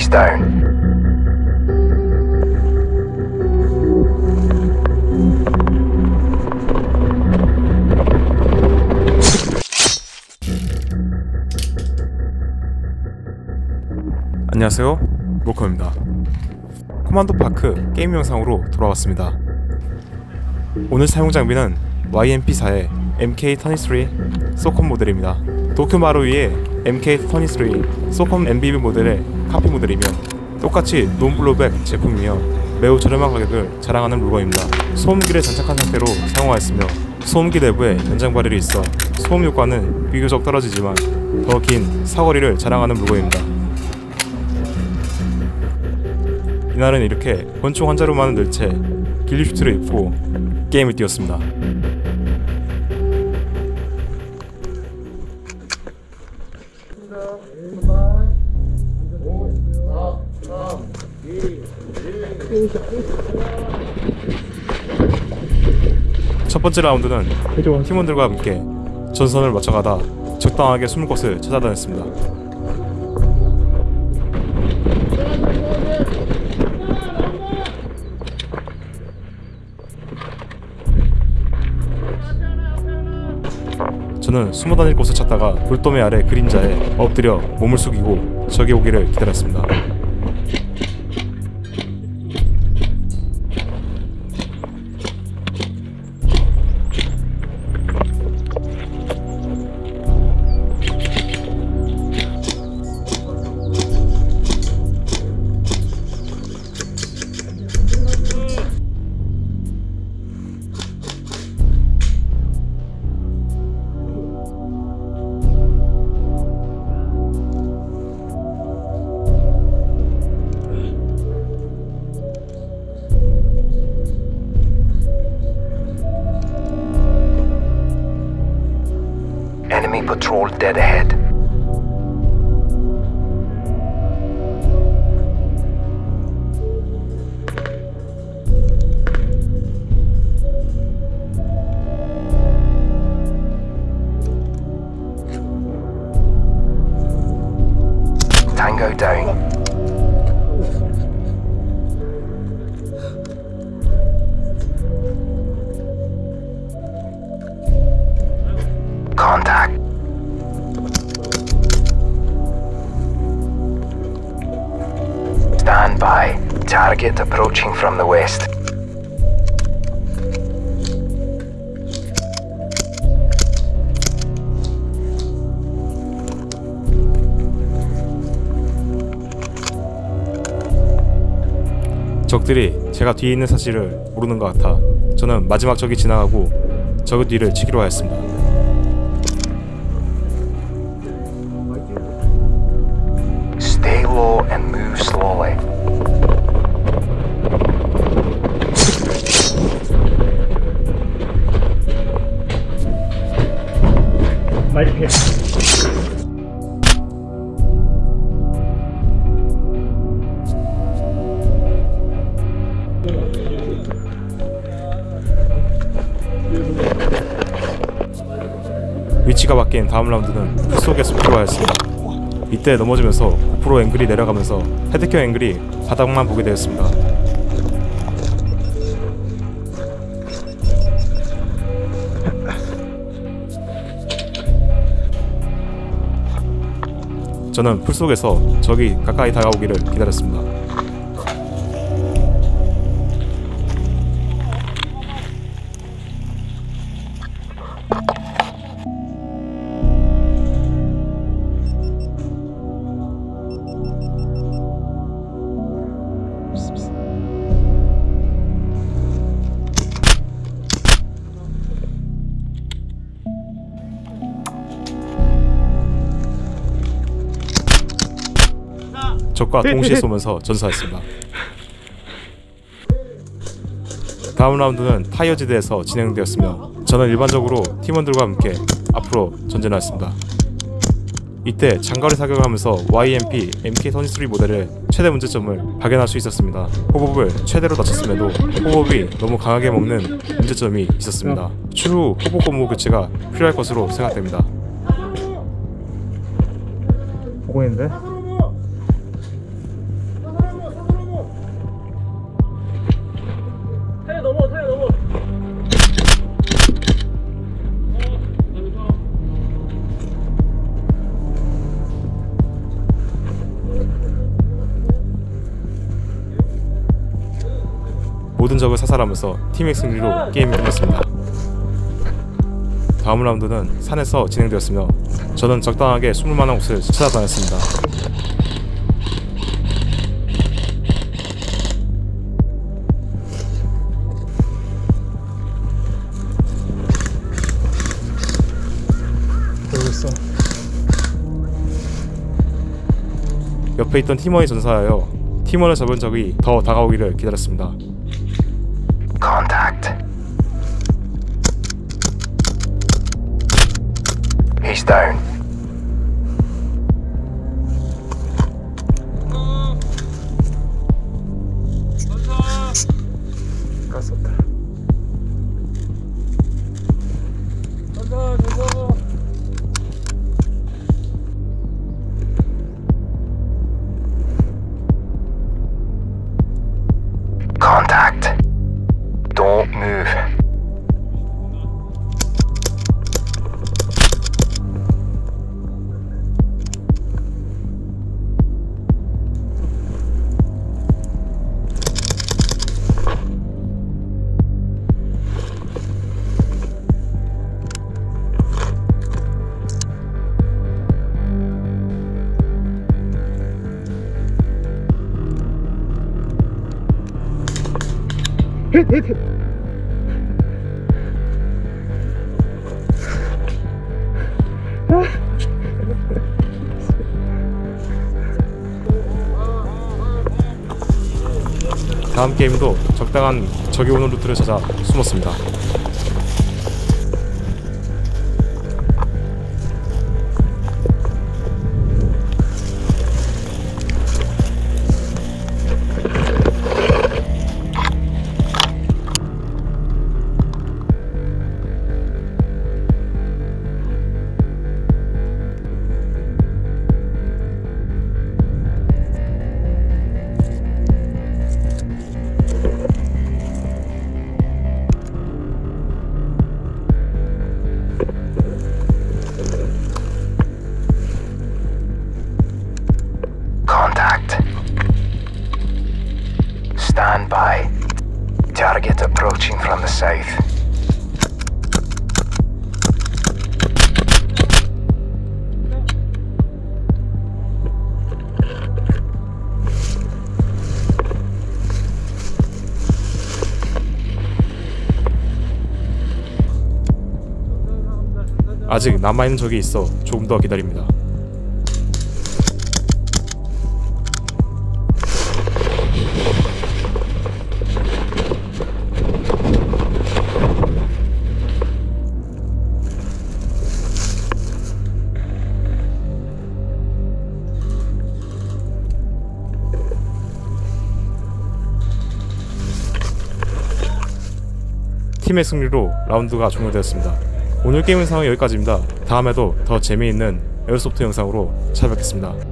Tango's down. 안녕하세요, 로커입니다. 코만도 파크 게임 영상으로 돌아왔습니다. 오늘 사용 장비는 YMP4의 MK23 소컴 모델입니다. 도쿄마루이의 MK23 소컴 MBB 모델의 카피 모델이며 똑같이 논블로백 제품이며 매우 저렴한 가격을 자랑하는 물건입니다. 소음기를 장착한 상태로 사용하였으며 소음기 내부에 연장 발열이 있어 소음 효과는 비교적 떨어지지만 더 긴 사거리를 자랑하는 물건입니다. 이날은 이렇게 권총 한 자루만을 넣은 채 길리슈트를 입고 게임을 뛰었습니다. 첫 번째 라운드는 팀원들과 함께 전선을 맞춰가다 적당하게 숨을 곳을 찾아다녔습니다. 저는 숨어다닐 곳을 찾다가 돌도매 아래 그림자에 엎드려 몸을 숙이고 적이 오기를 기다렸습니다. Enemy patrol dead ahead. Tango down. Contact. Stand by. Target approaching from the west. 적들이 제가 뒤에 있는 사실을 모르는 것 같아 저는 마지막 적이 지나가고 적의 뒤를 치기로 하였습니다. Stay low and move slowly. 위치가 바뀐 다음 라운드는 숲속의 숲으로 하였습니다. 이때 넘어지면서 9% 앵글이 내려가면서 헤드켜 앵글이 바닥만 보게 되었습니다. 저는 풀속에서 적이 가까이 다가오기를 기다렸습니다. 적과 동시에 쏘면서 전사했습니다. 다음 라운드는 타이어지대에서 진행되었으며 저는 일반적으로 팀원들과 함께 앞으로 전진하였습니다. 이때 장거리 사격을 하면서 YMP MK23 모델의 최대 문제점을 발견할 수 있었습니다. 호법을 최대로 낮췄음에도 호법이 너무 강하게 먹는 문제점이 있었습니다. 추후 호법 고무 교체가 필요할 것으로 생각됩니다. 보고 있는데? 모든 적을 사살하면서 팀의 승리로 게임이 끝났습니다. 다음 라운드는 산에서 진행되었으며 저는 적당하게 숨을 만한 곳을 찾아다녔습니다. 여기 있어. 옆에 있던 팀원이 전사하여 팀원을 잡은 적이 더 다가오기를 기다렸습니다. Contact. He's down. 갔었다. Contact. Don't move. 다음 게임도 적당한 적이 오는 루트를 찾아 숨었습니다. Contact. Stand by. Target approaching from the south. 아직 남아있는 적이 있어 조금 더 기다립니다. 팀의 승리로 라운드가 종료되었습니다. 오늘 게임 영상은 여기까지입니다. 다음에도 더 재미있는 에어소프트 영상으로 찾아뵙겠습니다.